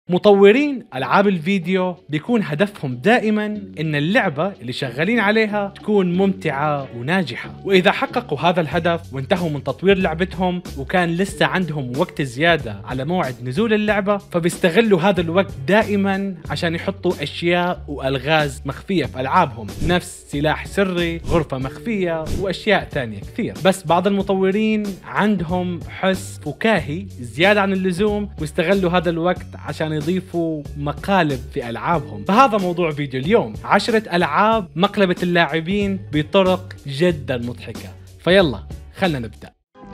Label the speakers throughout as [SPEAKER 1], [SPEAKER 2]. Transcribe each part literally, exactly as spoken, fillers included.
[SPEAKER 1] مطورين ألعاب الفيديو بيكون هدفهم دائما إن اللعبة اللي شغالين عليها تكون ممتعة وناجحة، وإذا حققوا هذا الهدف وانتهوا من تطوير لعبتهم وكان لسه عندهم وقت زيادة على موعد نزول اللعبة، فبيستغلوا هذا الوقت دائما عشان يحطوا أشياء وألغاز مخفية في ألعابهم، نفس سلاح سري، غرفة مخفية وأشياء ثانية كثير. بس بعض المطورين عندهم حس فكاهي زيادة عن اللزوم واستغلوا هذا الوقت عشان يضيفوا مقالب في ألعابهم. فهذا موضوع فيديو اليوم، عشرة ألعاب مقلبة اللاعبين بطرق جدا مضحكة. فيلا خلنا نبدأ.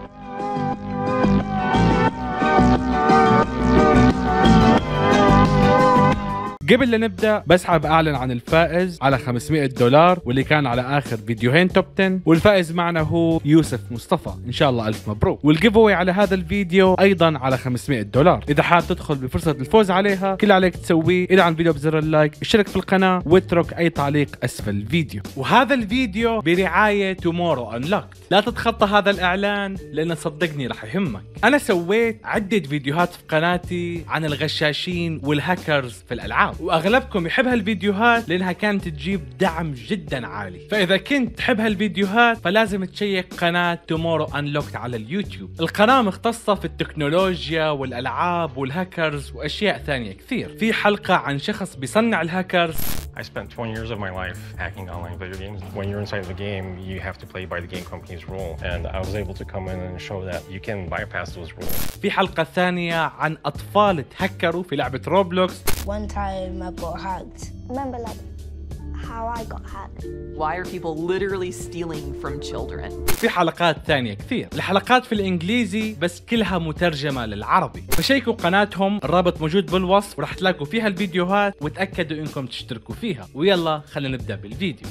[SPEAKER 1] قبل لا نبدأ بس حاب أعلن عن الفائز على خمسمئة دولار واللي كان على آخر فيديوهين توب عشرة، والفائز معنا هو يوسف مصطفى، إن شاء الله ألف مبروك. والجيفوي على هذا الفيديو أيضا على خمسمئة دولار. إذا حاب تدخل بفرصة الفوز عليها كل عليك تسويه إذا عن الفيديو بزر اللايك، اشترك في القناة واترك أي تعليق أسفل الفيديو. وهذا الفيديو برعاية تومورو أنلوكت. لا تتخطى هذا الإعلان لأن صدقني رح يهمك. أنا سويت عدة فيديوهات في قناتي عن الغشاشين والهاكرز في الألعاب، واغلبكم يحب هالفيديوهات لانها كانت تجيب دعم جدا عالي. فاذا كنت تحب هالفيديوهات فلازم تشيك قناة تومورو أنلوكت على اليوتيوب. القناة مختصة في التكنولوجيا والالعاب والهاكرز واشياء ثانية كثير. في حلقة عن شخص بيصنع الهاكرز.
[SPEAKER 2] I spent twenty years of my life hacking online video games. When you're inside the game, you have to play by the game company's rule. And I was able to come in and show that you can bypass those rules.
[SPEAKER 1] في حلقة ثانية عن أطفال تهكروا في لعبة روبلوكس.
[SPEAKER 3] One time I got hacked. Remember like how I got hacked?
[SPEAKER 4] Why are people literally stealing from children?
[SPEAKER 1] في حلقات ثانية كثير. الحلقات في الإنجليزي بس كلها مترجمة للعربي. فشيكوا قناتهم، الرابط موجود بالوصف وراح تلاقوا فيها الفيديوهات، وتأكدوا إنكم تشتركوا فيها. ويلا خلينا نبدأ بالفيديو.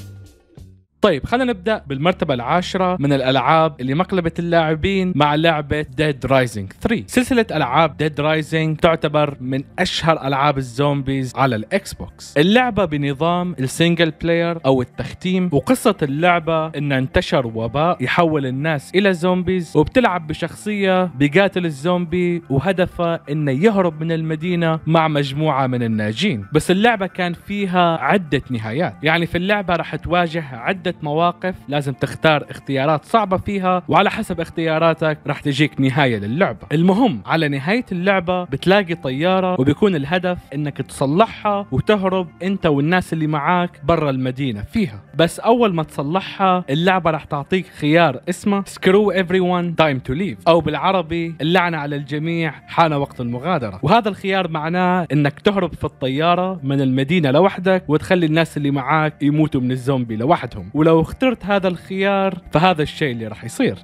[SPEAKER 1] طيب خلينا نبدأ بالمرتبة العاشرة من الألعاب اللي مقلبت اللاعبين مع لعبة Dead Rising ثلاثة. سلسلة ألعاب Dead Rising تعتبر من أشهر ألعاب الزومبيز على الإكس بوكس. اللعبة بنظام السينجل بلاير أو التختيم، وقصة اللعبة إن انتشر وباء يحول الناس إلى زومبيز، وبتلعب بشخصية بقاتل الزومبي وهدفه إنه يهرب من المدينة مع مجموعة من الناجين. بس اللعبة كان فيها عدة نهايات، يعني في اللعبة راح تواجه عدة مواقف لازم تختار اختيارات صعبة فيها، وعلى حسب اختياراتك راح تجيك نهاية للعبة. المهم على نهاية اللعبة بتلاقي طيارة وبيكون الهدف انك تصلحها وتهرب انت والناس اللي معاك برا المدينة فيها. بس اول ما تصلحها اللعبة راح تعطيك خيار اسمه Screw everyone time to leave، او بالعربي اللعنة على الجميع حان وقت المغادرة. وهذا الخيار معناه انك تهرب في الطيارة من المدينة لوحدك وتخلي الناس اللي معاك يموتوا من الزومبي لوحدهم. ولو اخترت هذا الخيار فهذا الشيء اللي راح يصير.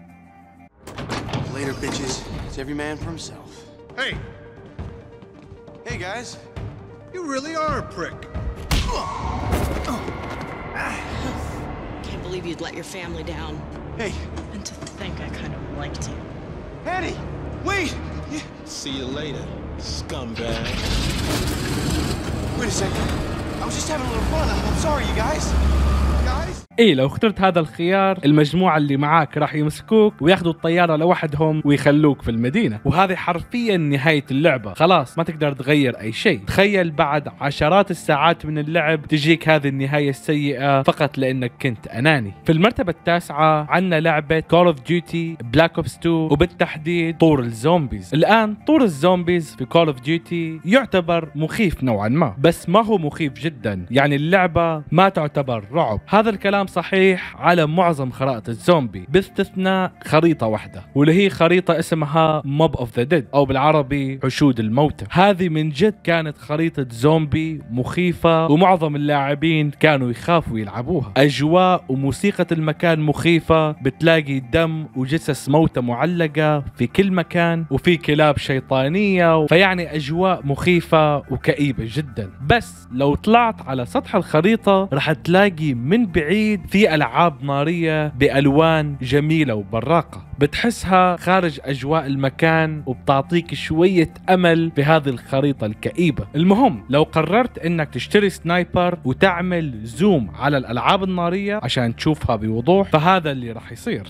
[SPEAKER 5] Later bitches. It's every man for himself.
[SPEAKER 6] Hey.
[SPEAKER 5] Hey guys.
[SPEAKER 6] You really are a prick.
[SPEAKER 7] Can't believe you'd let your family down.
[SPEAKER 5] Hey.
[SPEAKER 7] And to think I kind of liked you.
[SPEAKER 5] Eddie, wait.
[SPEAKER 6] See you later, scumbag.
[SPEAKER 5] Wait a second. I was just having a little fun. I'm sorry, you guys.
[SPEAKER 1] ايه لو اخترت هذا الخيار المجموعة اللي معاك راح يمسكوك وياخذوا الطيارة لوحدهم ويخلوك في المدينة، وهذه حرفيا نهاية اللعبة. خلاص ما تقدر تغير اي شيء. تخيل بعد عشرات الساعات من اللعب تجيك هذه النهاية السيئة فقط لانك كنت اناني. في المرتبة التاسعة عندنا لعبة Call of Duty Black Ops اثنين، وبالتحديد طور الزومبيز. الان طور الزومبيز في Call of Duty يعتبر مخيف نوعا ما، بس ما هو مخيف جدا، يعني اللعبة ما تعتبر رعب. هذا الكلام صحيح على معظم خرائط الزومبي باستثناء خريطة واحدة، واللي هي خريطة اسمها Mob of the Dead أو بالعربي حشود الموتى. هذه من جد كانت خريطة زومبي مخيفة، ومعظم اللاعبين كانوا يخافوا يلعبوها. أجواء وموسيقى المكان مخيفة، بتلاقي دم وجثث موتى معلقة في كل مكان، وفي كلاب شيطانية، فيعني أجواء مخيفة وكئيبة جدا. بس لو طلعت على سطح الخريطة راح تلاقي من بعيد في ألعاب نارية بألوان جميلة وبراقة، بتحسها خارج أجواء المكان وبتعطيك شوية أمل في هذه الخريطة الكئيبة. المهم لو قررت إنك تشتري سنايبر وتعمل زوم على الألعاب النارية عشان تشوفها بوضوح، فهذا اللي راح يصير.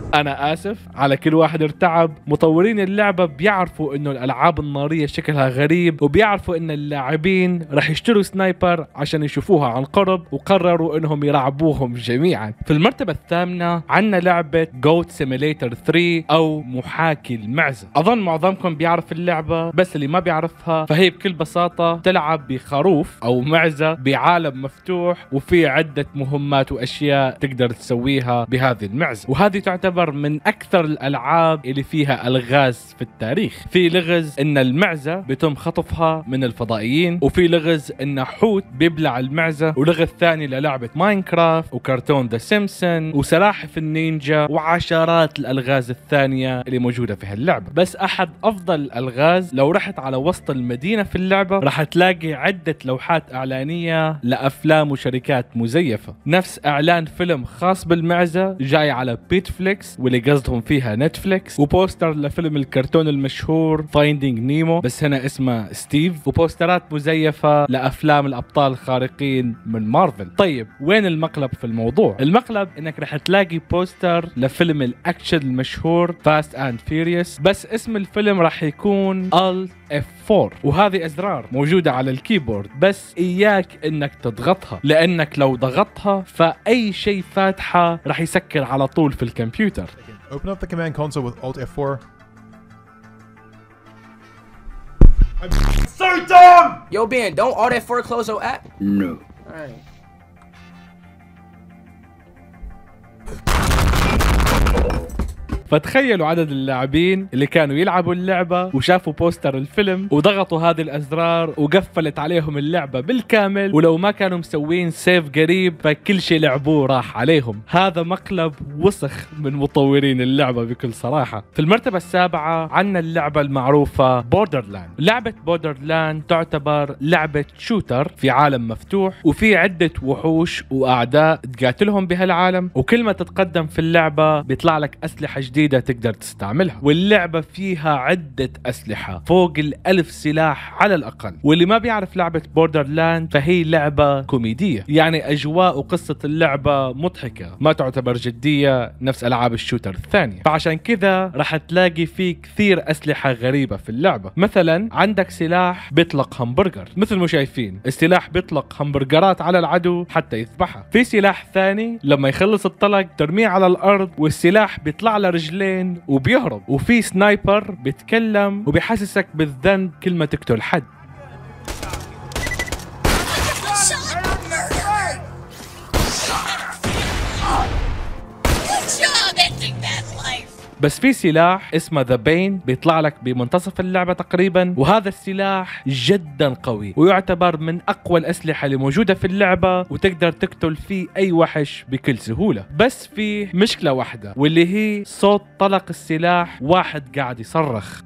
[SPEAKER 1] انا اسف على كل واحد ارتعب. مطورين اللعبة بيعرفوا انه الالعاب النارية شكلها غريب، وبيعرفوا ان اللاعبين رح يشتروا سنايبر عشان يشوفوها عن قرب، وقرروا انهم يرعبوهم جميعا. في المرتبة الثامنة عنا لعبة جوت سيميليتر ثري او محاكي المعزة. اظن معظمكم بيعرف اللعبة، بس اللي ما بيعرفها فهي بكل بساطة تلعب بخروف او معزة بعالم مفتوح، وفي عدة مهمات واشياء تقدر تسويها بهذه المعزة، وهذه تعتبر من اكثر الالعاب اللي فيها الغاز في التاريخ. في لغز ان المعزة بيتم خطفها من الفضائيين، وفي لغز ان حوت بيبلع المعزة، ولغز ثاني للعبة ماينكرافت وكرتون ذا سيمبسون وسلاحف النينجا وعشرات الالغاز الثانية اللي موجودة في هاللعبة. بس احد افضل الالغاز لو رحت على وسط المدينة في اللعبة راح تلاقي عدة لوحات اعلانية لافلام وشركات مزيفة، نفس اعلان فيلم خاص بالمعزة جاي على بيتفليكس واللي قصدهم فيها نتفليكس، وبوستر لفيلم الكرتون المشهور فايندينج نيمو بس هنا اسمه ستيف، وبوسترات مزيفة لافلام الابطال الخارقين من مارفل. طيب وين المقلب في الموضوع؟ المقلب انك رح تلاقي بوستر لفيلم الاكشن المشهور فاست اند فيوريوس، بس اسم الفيلم رح يكون الت اف فور، وهذه ازرار موجودة على الكيبورد، بس اياك انك تضغطها، لانك لو ضغطها فاي شيء فاتحة رح يسكر على طول في الكمبيوتر.
[SPEAKER 8] Open up the command console with Alt F four. I'm so dumb!
[SPEAKER 9] Yo, Ben, don't Alt F four close your app?
[SPEAKER 10] No.
[SPEAKER 9] Alright.
[SPEAKER 1] فتخيلوا عدد اللاعبين اللي كانوا يلعبوا اللعبة وشافوا بوستر الفيلم وضغطوا هذه الأزرار وقفلت عليهم اللعبة بالكامل، ولو ما كانوا مسوين سيف قريب فكل شيء لعبوه راح عليهم. هذا مقلب وسخ من مطورين اللعبة بكل صراحة. في المرتبة السابعة عنا اللعبة المعروفة بوردرلاند. لعبة بوردرلاند تعتبر لعبة شوتر في عالم مفتوح، وفي عدة وحوش وأعداء تقاتلهم بهالعالم، وكل ما تتقدم في اللعبة بيطلع لك أسلحة جديدة تقدر تستعملها، واللعبة فيها عدة أسلحة فوق الألف سلاح على الأقل. واللي ما بيعرف لعبة بوردرلاند فهي لعبة كوميدية، يعني أجواء وقصة اللعبة مضحكة، ما تعتبر جدية نفس ألعاب الشوتر الثانية، فعشان كذا راح تلاقي فيه كثير أسلحة غريبة في اللعبة. مثلا عندك سلاح بيطلق همبرجر، مثل ما شايفين السلاح بيطلق همبرجرات على العدو حتى يذبحها. في سلاح ثاني لما يخلص الطلق ترميه على الأرض والسلاح بيطلع له رجلين وبيهرب. وفي سنايبر بيتكلم وبيحسسك بالذنب كل ما تقتل حد. بس في سلاح اسمه ذا بين بيطلع لك بمنتصف اللعبة تقريبا، وهذا السلاح جدا قوي ويعتبر من اقوى الاسلحة اللي موجودة في اللعبة، وتقدر تقتل فيه اي وحش بكل سهولة. بس في مشكلة واحدة، واللي هي صوت طلق السلاح واحد قاعد يصرخ.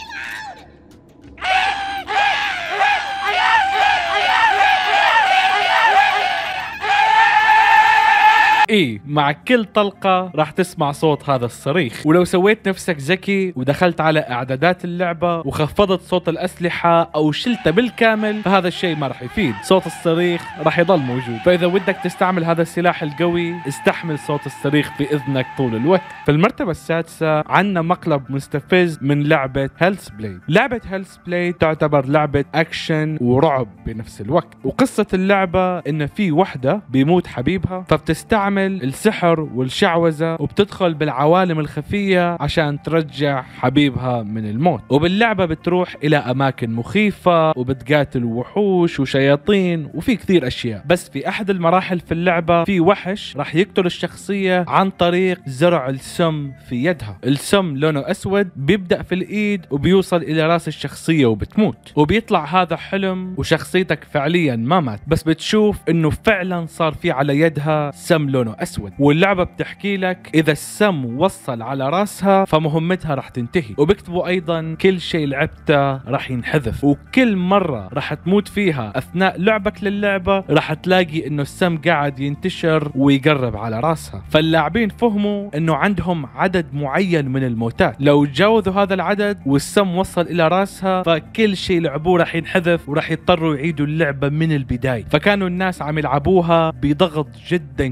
[SPEAKER 1] ايه مع كل طلقة راح تسمع صوت هذا الصريخ. ولو سويت نفسك ذكي ودخلت على اعدادات اللعبة وخفضت صوت الاسلحة او شلته بالكامل فهذا الشيء ما راح يفيد، صوت الصريخ راح يضل موجود. فاذا ودك تستعمل هذا السلاح القوي استحمل صوت الصريخ في اذنك طول الوقت. في المرتبة السادسة عنا مقلب مستفز من لعبة هيلث بليد. لعبة هيلث بليد تعتبر لعبة اكشن ورعب بنفس الوقت، وقصة اللعبة ان في وحدة بيموت حبيبها فبتستعمل السحر والشعوذة وبتدخل بالعوالم الخفية عشان ترجع حبيبها من الموت. وباللعبة بتروح إلى أماكن مخيفة وبتقاتل وحوش وشياطين وفي كثير أشياء. بس في أحد المراحل في اللعبة في وحش راح يقتل الشخصية عن طريق زرع السم في يدها. السم لونه أسود بيبدأ في الإيد وبيوصل إلى رأس الشخصية وبتموت. وبيطلع هذا حلم وشخصيتك فعليا ما مات، بس بتشوف إنه فعلا صار في على يدها سم لونه أسود. واللعبة بتحكي لك إذا السم وصل على راسها فمهمتها راح تنتهي. وبيكتبوا أيضا كل شيء لعبته راح ينحذف، وكل مرة راح تموت فيها أثناء لعبك للعبة راح تلاقي إنه السم قاعد ينتشر ويقرب على راسها. فاللاعبين فهموا إنه عندهم عدد معين من الموتات، لو تجاوزوا هذا العدد والسم وصل إلى راسها فكل شيء لعبوه راح ينحذف وراح يضطروا يعيدوا اللعبة من البداية. فكانوا الناس عم يلعبوها بضغط جدا كبير،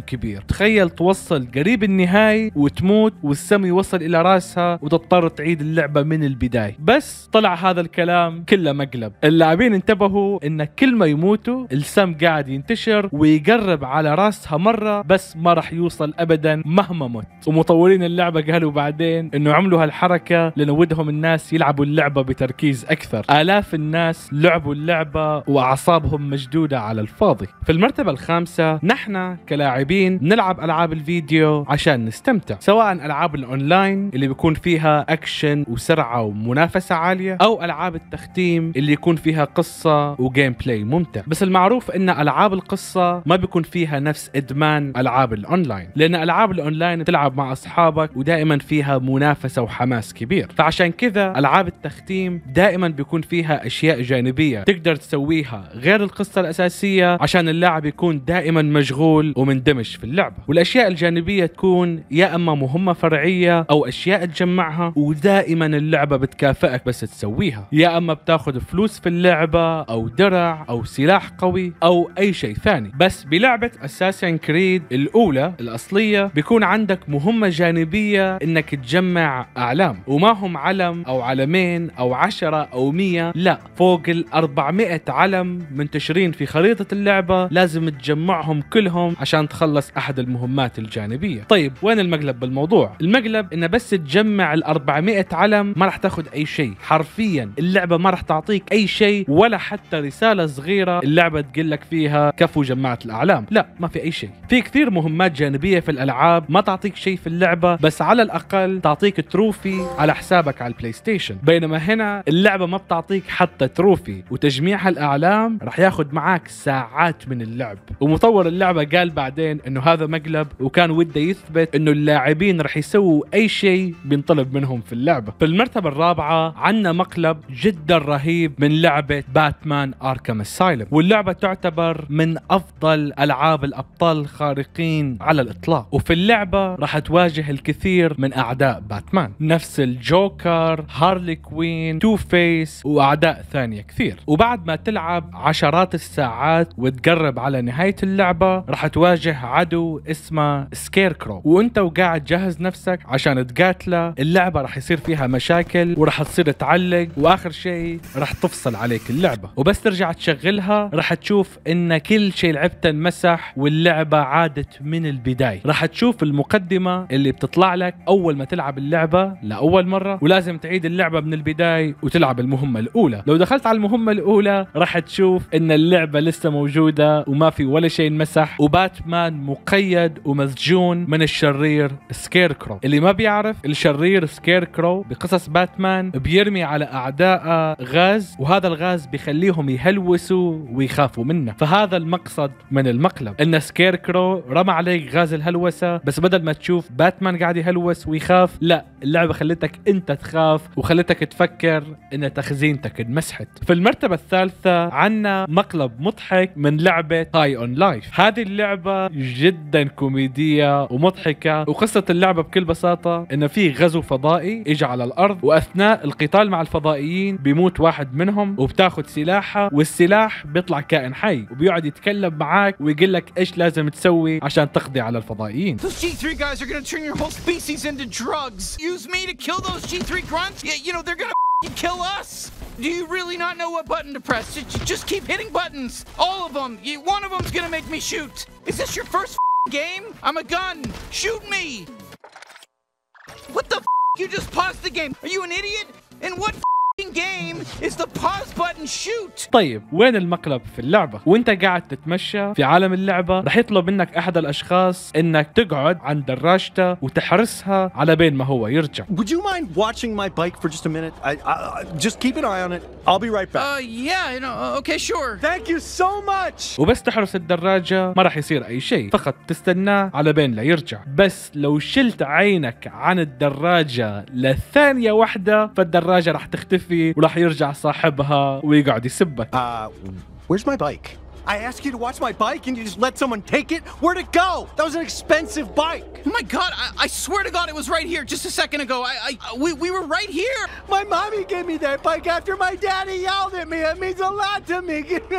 [SPEAKER 1] تخيل توصل قريب النهاية وتموت والسم يوصل إلى راسها وتضطر تعيد اللعبة من البداية. بس طلع هذا الكلام كله مقلب. اللاعبين انتبهوا إن كل ما يموتوا السم قاعد ينتشر ويقرب على راسها مرة بس ما راح يوصل أبدا مهما مت. ومطورين اللعبة قالوا بعدين إنه عملوا هالحركة لأن ودهم الناس يلعبوا اللعبة بتركيز أكثر. آلاف الناس لعبوا اللعبة وأعصابهم مشدودة على الفاضي. في المرتبة الخامسة نحن كلاعبين نلعب ألعاب الفيديو عشان نستمتع، سواء ألعاب الأونلاين اللي بيكون فيها أكشن وسرعة ومنافسة عالية، أو ألعاب التختيم اللي يكون فيها قصة وجيم بلاي ممتع. بس المعروف إن ألعاب القصة ما بيكون فيها نفس إدمان ألعاب الأونلاين، لأن ألعاب الأونلاين تلعب مع أصحابك ودائما فيها منافسة وحماس كبير. فعشان كذا ألعاب التختيم دائما بيكون فيها أشياء جانبية تقدر تسويها غير القصة الأساسية عشان اللاعب يكون دائما مشغول ومندمج في اللعبة. والأشياء الجانبية تكون يا أما مهمة فرعية أو أشياء تجمعها ودائما اللعبة بتكافئك بس تسويها، يا أما بتاخذ فلوس في اللعبة أو درع أو سلاح قوي أو أي شيء ثاني. بس بلعبة أساسين كريد الأولى الأصلية بيكون عندك مهمة جانبية إنك تجمع أعلام، وما هم علم أو علمين أو عشرة أو مية، لا، فوق الأربعمائة علم منتشرين في خريطة اللعبة لازم تجمعهم كلهم عشان تخلص أحد المهمات الجانبية. طيب وين المقلب بالموضوع؟ المقلب إن بس تجمع الأربعمائة علم ما راح تاخذ أي شيء، حرفيا اللعبة ما راح تعطيك أي شيء ولا حتى رسالة صغيرة اللعبة تقول لك فيها كفو جمعت الأعلام، لا، ما في أي شيء. في كثير مهمات جانبية في الألعاب ما تعطيك شيء في اللعبة بس على الأقل تعطيك تروفي على حسابك على البلاي ستيشن، بينما هنا اللعبة ما بتعطيك حتى تروفي، وتجميع الأعلام راح ياخذ معاك ساعات من اللعب. ومطور اللعبة قال بعدين إنه هذا مقلب وكان وده يثبت إنه اللاعبين راح يسووا أي شيء بينطلب منهم في اللعبة. في المرتبة الرابعة عنا مقلب جدا رهيب من لعبة باتمان آركام أسايلم، واللعبة تعتبر من أفضل ألعاب الأبطال الخارقين على الإطلاق. وفي اللعبة راح تواجه الكثير من أعداء باتمان، نفس الجوكر، هارلي كوين، تو فيس وأعداء ثانية كثير. وبعد ما تلعب عشرات الساعات وتقرب على نهاية اللعبة راح تواجه عدو اسمه سكيركرو، وانت وقاعد جهز نفسك عشان تقاتله اللعبة راح يصير فيها مشاكل وراح تصير تعلق، واخر شيء راح تفصل عليك اللعبة. وبس ترجع تشغلها راح تشوف ان كل شيء لعبته انمسح واللعبة عادت من البداية. راح تشوف المقدمة اللي بتطلع لك اول ما تلعب اللعبة لأول مرة، ولازم تعيد اللعبة من البداية وتلعب المهمة الأولى. لو دخلت على المهمة الأولى راح تشوف ان اللعبة لسه موجودة وما في ولا شيء انمسح، وباتمان مقيد ومسجون من الشرير سكيركرو. اللي ما بيعرف، الشرير سكيركرو بقصص باتمان بيرمي على أعداء غاز، وهذا الغاز بيخليهم يهلوسوا ويخافوا منه. فهذا المقصد من المقلب، ان سكيركرو رمى عليك غاز الهلوسة، بس بدل ما تشوف باتمان قاعد يهلوس ويخاف، لا، اللعبة خلتك انت تخاف وخلتك تفكر ان تخزينتك انمسحت. في المرتبة الثالثة عنا مقلب مضحك من لعبة هاي اون لايف. هذه اللعبة جدا كوميدية ومضحكة، وقصة اللعبة بكل بساطة ان في غزو فضائي اجى على الارض، واثناء القتال مع الفضائيين بيموت واحد منهم وبتاخد سلاحه، والسلاح بيطلع كائن حي وبيقعد يتكلم معاك ويقول لك ايش لازم تسوي عشان تقضي على الفضائيين.
[SPEAKER 5] Those G three guys are gonna turn your whole species into drugs. Use me to kill those G three grunts? Yeah, you know, they're gonna kill us. Do you really not know what button to press? Just keep hitting buttons. All of them. You, one of them's gonna make me shoot. Is this your first game? I'm a gun. Shoot me. What the f? You just paused the game. Are you an idiot? And what game is the pause button shoot?
[SPEAKER 1] طيب وين المقلب في اللعبة؟ وانت قاعد تتمشى في عالم اللعبة راح يطلب منك احد الاشخاص انك تقعد عند دراجته وتحرسها على بين ما هو يرجع.
[SPEAKER 10] Would you mind watching my bike for just a minute? I, I just keep an eye on it. I'll be right back.
[SPEAKER 5] Uh yeah, no, okay, sure.
[SPEAKER 10] Thank you so much.
[SPEAKER 1] وبس تحرس الدراجة ما راح يصير اي شيء، فقط تستناه على بين لا يرجع. بس لو شلت عينك عن الدراجة لثانية واحدة فالدراجة راح تختفي وراح يرجع صاحبها ويقعد يسبك.
[SPEAKER 10] Uh, where's my bike? I asked you to watch my bike and you just let someone take it? Where'd it go? That was an expensive bike.
[SPEAKER 5] Oh my God, I, I swear to God it was right here just a second ago. I, I, we, we were right here.
[SPEAKER 10] My mommy gave me that bike after my daddy yelled at me. It means a lot to me.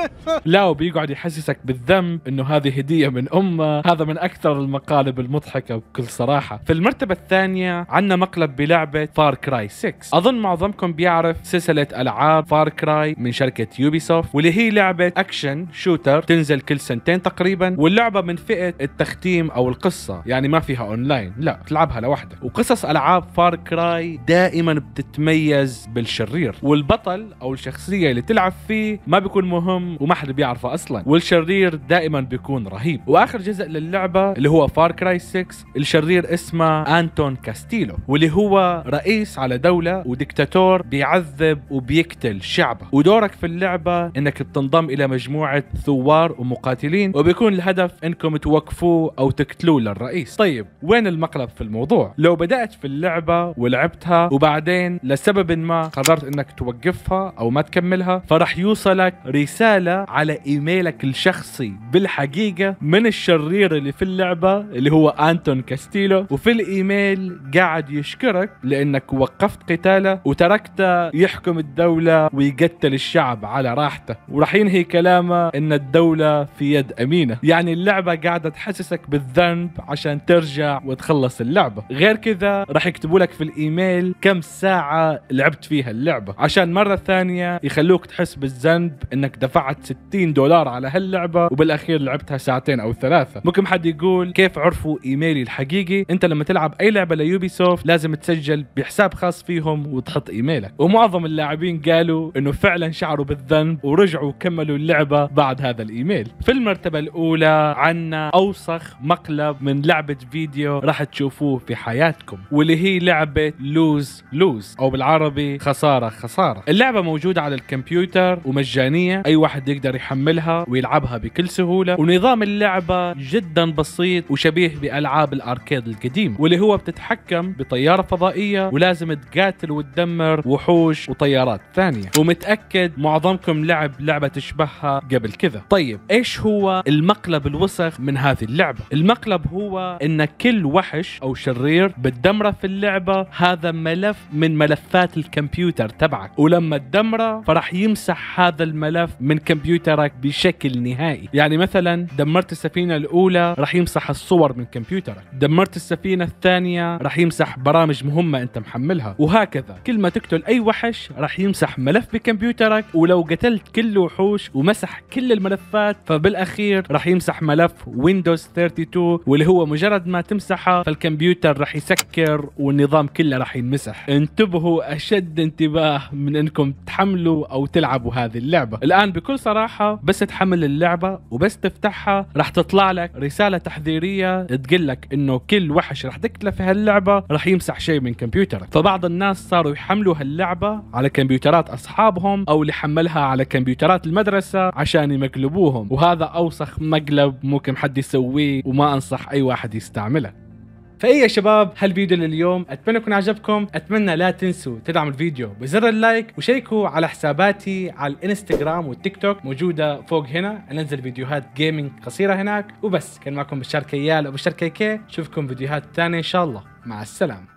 [SPEAKER 1] لا وبيقعد يحسسك بالذنب انه هذه هدية من امه. هذا من اكثر المقالب المضحكة بكل صراحة. في المرتبة الثانية عندنا مقلب بلعبة فار كراي ستة. اظن معظمكم بيعرف سلسلة العاب فار كراي من شركة يوبيسوفت، واللي هي لعبة اكشن شوتر تنزل كل سنتين تقريبا، واللعبة من فئة التختيم او القصة، يعني ما فيها اونلاين، لا تلعبها لوحدك. وقصص العاب فار كراي دائما بتتميز بالشرير، والبطل او الشخصية اللي تلعب فيه ما بيكون مهم وما حد بيعرفه اصلا، والشرير دائما بيكون رهيب. واخر جزء للعبة اللي هو فار كراي ستة، الشرير اسمه أنتون كاستيلو، واللي هو رئيس على دولة وديكتاتور بيعذب وبيقتل شعبه. ودورك في اللعبة انك بتنضم الى مجموعة ثوار ومقاتلين، وبيكون الهدف انكم توقفوه او تقتلوه للرئيس. طيب وين المقلب في الموضوع؟ لو بدأت في اللعبة ولعبتها وبعدين لسبب ما قررت انك توقفها او ما تكملها، فرح يوصلك رسالة على ايميلك الشخصي بالحقيقة من الشرير اللي في اللعبة اللي هو أنتون كاستيلو، وفي الايميل قاعد يشكرك لانك وقفت قتاله وتركته يحكم الدولة ويقتل الشعب على راحته، وراح ينهي كلامه ان الدولة في يد امينة. يعني اللعبة قاعدة تحسسك بالذنب عشان ترجع وتخلص اللعبة. غير كذا راح يكتبوا لك في الايميل كم ساعة لعبت فيها اللعبة، عشان مرة ثانية يخلوك تحس بالذنب انك دفعت ستين دولار على هاللعبة وبالاخير لعبتها ساعتين او ثلاثة. ممكن حد يقول كيف عرفوا ايميلي الحقيقي؟ انت لما تلعب اي لعبة ليوبيسوفت لازم تسجل بحساب خاص فيهم وتحط ايميلك. ومعظم اللاعبين قالوا انه فعلا شعروا بالذنب ورجعوا كملوا اللعبة بعد هذا الايميل. في المرتبة الاولى عنا اوسخ مقلب من لعبة فيديو راح تشوفوه في حياتكم، واللي هي لعبة لوز لوز او بالعربي خسارة خسارة. اللعبة موجودة على الكمبيوتر ومجانية، اي واحد يقدر يحملها ويلعبها بكل سهولة، ونظام اللعبة جدا بسيط وشبيه بالعاب الاركيد القديم، واللي هو بتتحكم بطيارة فضائية ولازم تقاتل وتدمر وحوش وطيارات ثانية، ومتأكد معظمكم لعب لعبة تشبهها قبل كذا. طيب ايش هو المقلب الوسخ من هذه اللعبة؟ المقلب هو ان كل وحش او شرير بتدمره في اللعبة هذا ملف من ملفات الكمبيوتر تبعك، ولما تدمره فرح يمسح هذا الملف من كمبيوترك بشكل نهائي. يعني مثلا دمرت السفينة الاولى راح يمسح الصور من كمبيوترك، دمرت السفينة الثانية راح يمسح برامج مهمة انت محملها، وهكذا. كل ما تقتل اي وحش راح يمسح ملف بكمبيوترك، ولو قتلت كل الوحوش ومسح كل الملفات فبالاخير راح يمسح ملف ويندوز اثنين وثلاثين، واللي هو مجرد ما تمسحه فالكمبيوتر راح يسكر والنظام كله راح ينمسح. انتبهوا اشد انتباه من انكم تحملوا او تلعبوا هذه اللعبة. الان بكل صراحة بس تحمل اللعبة وبس تفتحها راح تطلع لك رسالة تحذيرية تقول لك انه كل وحش راح تقتله في هاللعبة راح يمسح شيء من كمبيوترك. فبعض الناس صاروا يحملوا هاللعبة على كمبيوترات اصحابهم او اللي حملها على كمبيوترات المدرسة عشان يمقلبوهم، وهذا اوسخ مقلب ممكن حد يسويه وما انصح اي واحد يستعمله. فايه يا شباب هالفيديو لليوم، اتمنى يكون عجبكم. اتمنى لا تنسوا تدعموا الفيديو بزر اللايك، وشيكوا على حساباتي على الانستغرام والتيك توك موجوده فوق هنا، انزل فيديوهات جيمنج قصيره هناك. وبس كان معكم بشار كيال وبشار كيكي، اشوفكم فيديوهات ثانيه ان شاء الله. مع السلامه.